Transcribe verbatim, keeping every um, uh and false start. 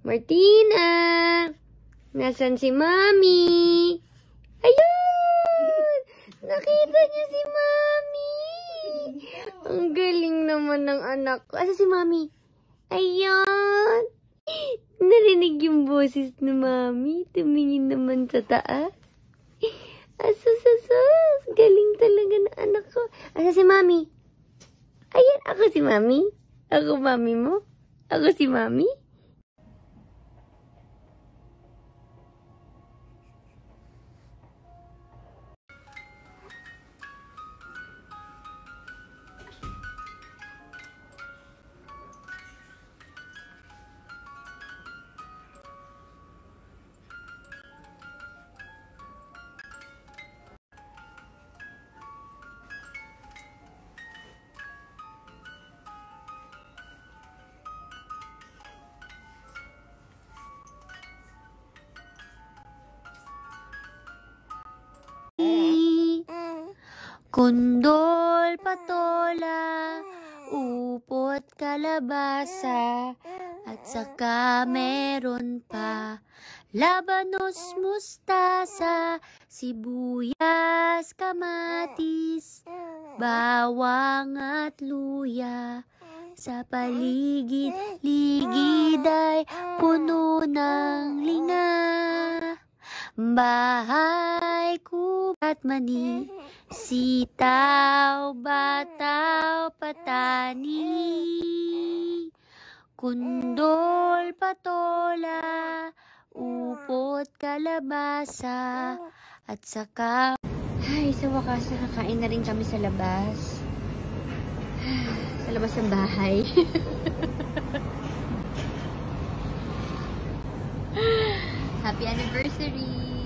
Martina! Nasaan si Mami? Ayun! Nakita niya si Mami! Ang galing naman ng anak ko. Asa si Mami? Ayun! Narinig yung boses ni Mami. Tumingin naman sa taas. Asus, asus! Galing talaga ng anak ko. Asa si Mami? Ayan, ako si Mami. Ako Mami mo? Ako si Mami? Kundol, patola, upot, kalabasa, at saka meron pa labanos, mustasa, sibuyas, kamatis, bawang at luya. Sa paligid-ligid ay puno ng linga. Bahay ko at mani, sitaw, bataw, patani, kundol, patola, upot, kalabasa, at saka... Ay, sa wakas nakakain na rin kami sa labas. Sa labas ng bahay. Happy anniversary!